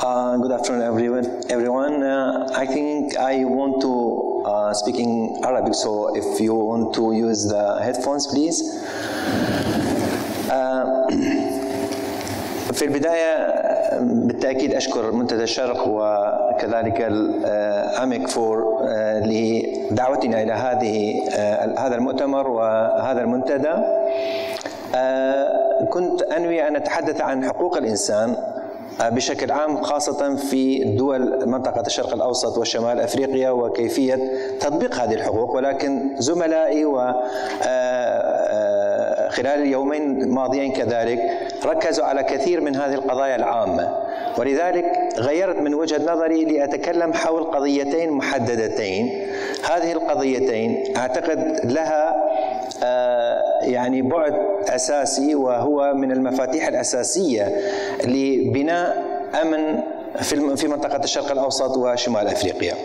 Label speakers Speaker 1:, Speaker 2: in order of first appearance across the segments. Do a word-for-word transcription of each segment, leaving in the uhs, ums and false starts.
Speaker 1: Uh, good afternoon, everyone. Everyone, uh, I think I want to uh, speak in Arabic, so if you want to use the headphones, please. Uh, في البداية بالتأكيد أشكر منتدى الشرق وكذلك الأميك فور لدعوتنا إلى هذه هذا المؤتمر وهذا المنتدى. كنت أنوي أن أتحدث عن حقوق الإنسان بشكل عام، خاصة في دول منطقة الشرق الأوسط وشمال أفريقيا وكيفية تطبيق هذه الحقوق، ولكن زملائي و خلال اليومين الماضيين كذلك ركزوا على كثير من هذه القضايا العامة، ولذلك غيرت من وجهة نظري لأتكلم حول قضيتين محددتين. هذه القضيتين أعتقد لها يعني بعد أساسي، وهو من المفاتيح الأساسية لبناء أمن في منطقة الشرق الأوسط وشمال أفريقيا.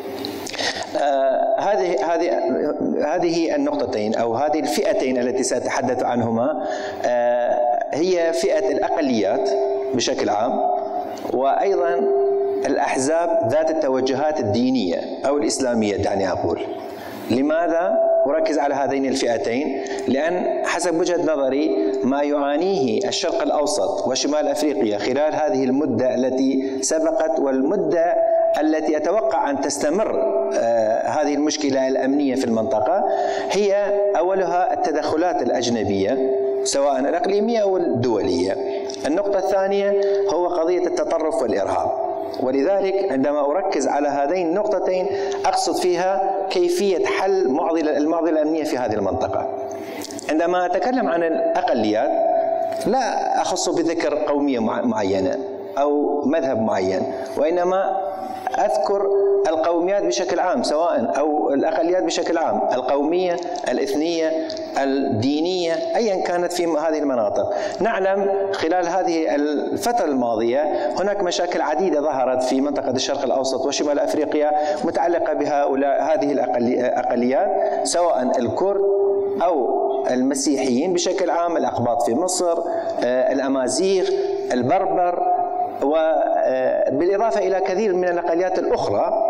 Speaker 1: آه هذه هذه هذه النقطتين او هذه الفئتين التي سأتحدث عنهما آه هي فئة الأقليات بشكل عام، وأيضا الأحزاب ذات التوجهات الدينية أو الإسلامية. دعني أقول لماذا أركز على هذين الفئتين؟ لأن حسب وجهة نظري ما يعانيه الشرق الأوسط وشمال أفريقيا خلال هذه المدة التي سبقت والمدة التي أتوقع أن تستمر آه هذه المشكلة الأمنية في المنطقة، هي أولها التدخلات الأجنبية سواء الإقليمية أو الدولية. النقطة الثانية هو قضية التطرف والإرهاب، ولذلك عندما أركز على هذين النقطتين أقصد فيها كيفية حل معضلة المعضلة الأمنية في هذه المنطقة. عندما أتكلم عن الأقليات لا أخص بذكر قومية معينة أو مذهب معين، وإنما أذكر القوميات بشكل عام سواء أو الأقليات بشكل عام، القومية، الإثنية، الدينية، أيا كانت في هذه المناطق. نعلم خلال هذه الفترة الماضية هناك مشاكل عديدة ظهرت في منطقة الشرق الأوسط وشمال أفريقيا متعلقة بهؤلاء هذه الأقليات، سواء الكرد أو المسيحيين بشكل عام، الأقباط في مصر، الأمازيغ، البربر، وبالإضافة إلى كثير من الأقليات الأخرى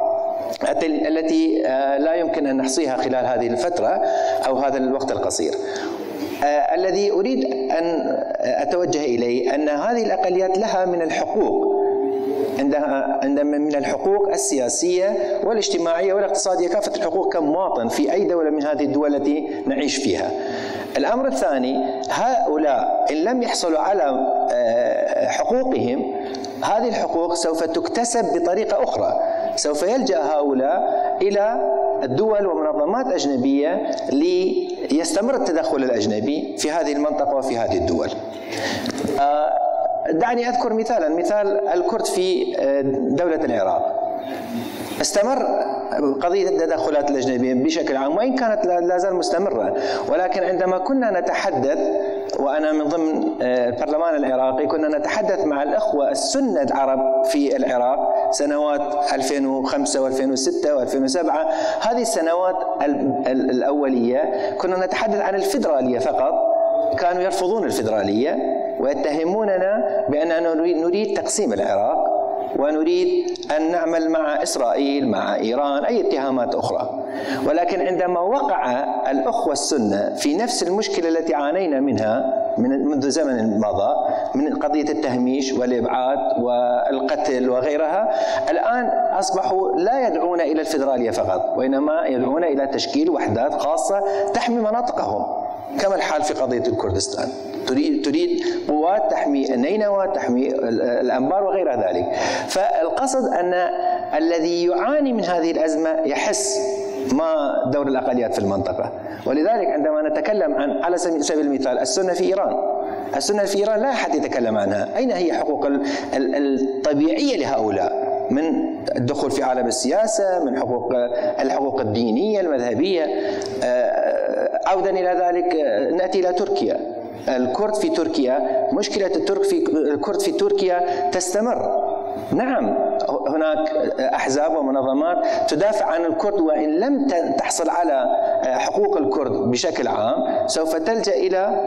Speaker 1: التي لا يمكن أن نحصيها خلال هذه الفترة أو هذا الوقت القصير. الذي أريد أن أتوجه إليه أن هذه الأقليات لها من الحقوق، عندها عندما من الحقوق السياسية والاجتماعية والاقتصادية، كافة الحقوق كمواطن في أي دولة من هذه الدول التي نعيش فيها. الأمر الثاني، هؤلاء إن لم يحصلوا على حقوقهم، هذه الحقوق سوف تكتسب بطريقة أخرى، سوف يلجأ هؤلاء إلى الدول ومنظمات أجنبية ليستمر التدخل الأجنبي في هذه المنطقة وفي هذه الدول. دعني أذكر مثالا، مثال الكرد في دولة العراق. استمر قضية التدخلات الأجنبية بشكل عام، وإن كانت لا زال مستمرة، ولكن عندما كنا نتحدث، وأنا من ضمن البرلمان العراقي، كنا نتحدث مع الأخوة السنة العرب في العراق سنوات ألفين وخمسة وألفين وستة وألفين وسبعة. هذه السنوات الأولية كنا نتحدث عن الفيدرالية فقط، كانوا يرفضون الفيدرالية ويتهموننا بأننا نريد تقسيم العراق ونريد أن نعمل مع إسرائيل، مع إيران، أي اتهامات أخرى. ولكن عندما وقع الأخوة السنة في نفس المشكلة التي عانينا منها من منذ زمن مضى، من قضية التهميش والإبعاد والقتل وغيرها، الآن أصبحوا لا يدعون إلى الفيدرالية فقط، وإنما يدعون إلى تشكيل وحدات خاصة تحمي مناطقهم، كما الحال في قضية الكردستان. تريد تريد قوات تحمي النينوى، تحمي الأنبار وغير ذلك. فالقصد أن الذي يعاني من هذه الأزمة يحس ما دور الأقليات في المنطقة، ولذلك عندما نتكلم عن على سبيل المثال السنة في إيران، السنة في إيران لا أحد يتكلم عنها. أين هي حقوق الطبيعية لهؤلاء من الدخول في عالم السياسة، من حقوق الحقوق الدينية المذهبية؟ عودا إلى ذلك نأتي إلى تركيا. الكرد في تركيا، مشكلة الترك في الكرد في تركيا تستمر. نعم هناك أحزاب ومنظمات تدافع عن الكرد، وإن لم تحصل على حقوق الكرد بشكل عام سوف تلجأ إلى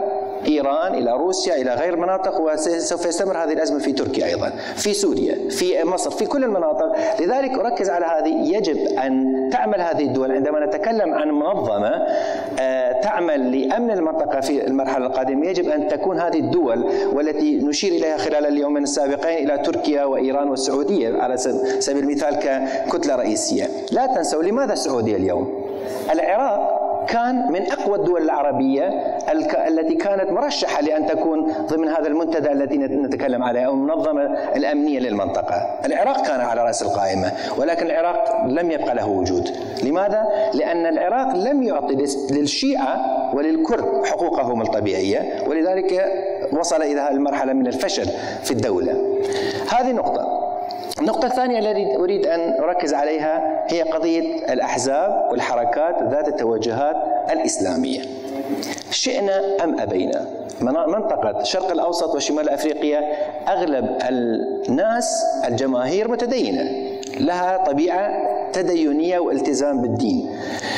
Speaker 1: إيران إلى روسيا إلى غير مناطق، وسوف يستمر هذه الأزمة في تركيا أيضا، في سوريا، في مصر، في كل المناطق. لذلك أركز على هذه. يجب أن تعمل هذه الدول، عندما نتكلم عن منظمة تعمل لأمن المنطقة في المرحلة القادمة، يجب أن تكون هذه الدول والتي نشير إليها خلال اليومين السابقين إلى تركيا وإيران والسعودية على سبيل المثال ككتلة رئيسية. لا تنسوا لماذا السعودية اليوم؟ العراق كان من أقوى الدول العربية التي كانت مرشحة لأن تكون ضمن هذا المنتدى الذي نتكلم عليه أو المنظمة الأمنية للمنطقة. العراق كان على رأس القائمة، ولكن العراق لم يبقى له وجود. لماذا؟ لأن العراق لم يعطي للشيعة وللكرد حقوقهم الطبيعية، ولذلك وصل إلى المرحلة من الفشل في الدولة. هذه نقطة. النقطة الثانية التي أريد أن أركز عليها هي قضية الأحزاب والحركات ذات التوجهات الإسلامية. شئنا أم أبينا، منطقة الشرق الأوسط وشمال أفريقيا أغلب الناس الجماهير متدينة، لها طبيعة تدينية والتزام بالدين.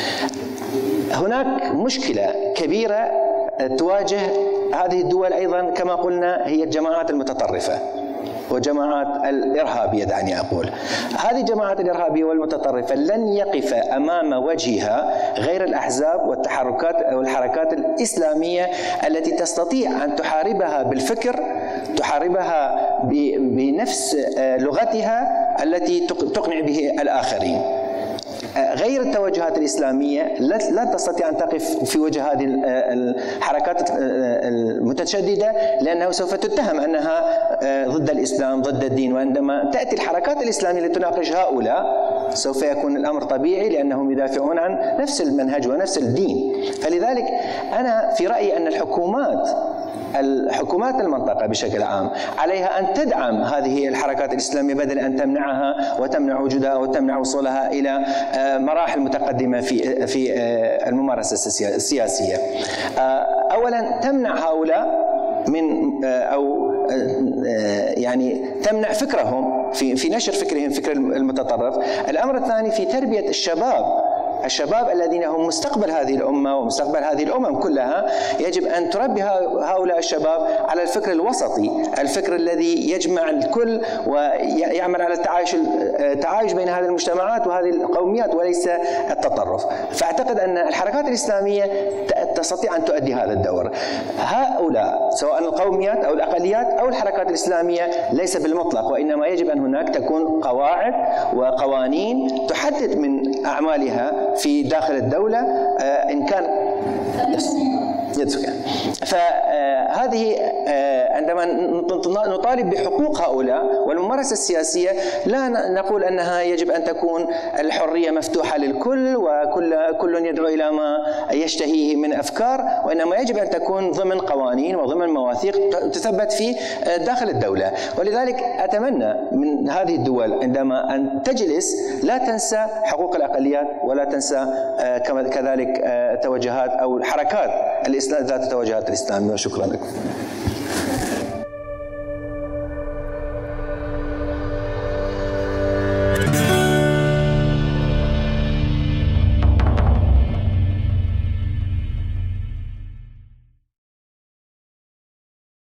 Speaker 1: هناك مشكلة كبيرة تواجه هذه الدول أيضا كما قلنا، هي الجماعات المتطرفة وجماعات الإرهابية. دعني أقول هذه الجماعات الإرهابية والمتطرفة لن يقف أمام وجهها غير الأحزاب والتحركات أو الحركات الإسلامية التي تستطيع أن تحاربها بالفكر، تحاربها بنفس لغتها التي تقنع به الآخرين. غير التوجهات الإسلامية لا تستطيع أن تقف في وجه هذه الحركات المتشددة، لأنه سوف تتهم أنها ضد الإسلام ضد الدين. وعندما تأتي الحركات الإسلامية لتناقش هؤلاء سوف يكون الأمر طبيعي، لأنهم يدافعون عن نفس المنهج ونفس الدين. فلذلك أنا في رأيي أن الحكومات الحكومات المنطقة بشكل عام عليها أن تدعم هذه الحركات الإسلامية بدل أن تمنعها وتمنع وجودها وتمنع وصولها إلى مراحل متقدمة في في الممارسة السياسية. أولا تمنع هؤلاء من أو يعني تمنع فكرهم في في نشر فكرهم فكر المتطرف. الأمر الثاني في تربية الشباب الشباب الذين هم مستقبل هذه الأمة ومستقبل هذه الأمم كلها. يجب أن تربي هؤلاء الشباب على الفكر الوسطي، الفكر الذي يجمع الكل ويعمل على التعايش التعايش بين هذه المجتمعات وهذه القوميات وليس التطرف. فأعتقد أن الحركات الإسلامية تستطيع أن تؤدي هذا الدور. هؤلاء سواء القوميات أو الأقليات أو الحركات الإسلامية ليس بالمطلق، وإنما يجب أن هناك تكون قواعد وقوانين تحدد من أعمالها في داخل الدولة إن كان يدسك. فهذه عندما نطالب بحقوق هؤلاء والممارسة السياسية لا نقول أنها يجب أن تكون الحرية مفتوحة للكل وكل كل يدعو إلى ما يشتهيه من أفكار، وإنما يجب أن تكون ضمن قوانين وضمن مواثيق تثبت في داخل الدولة. ولذلك أتمنى من هذه الدول عندما أن تجلس لا تنسى حقوق الأقليات ولا تنسى كذلك توجهات أو حركات الإسلام ذات التوجهات الإسلامية. وشكرا لكم.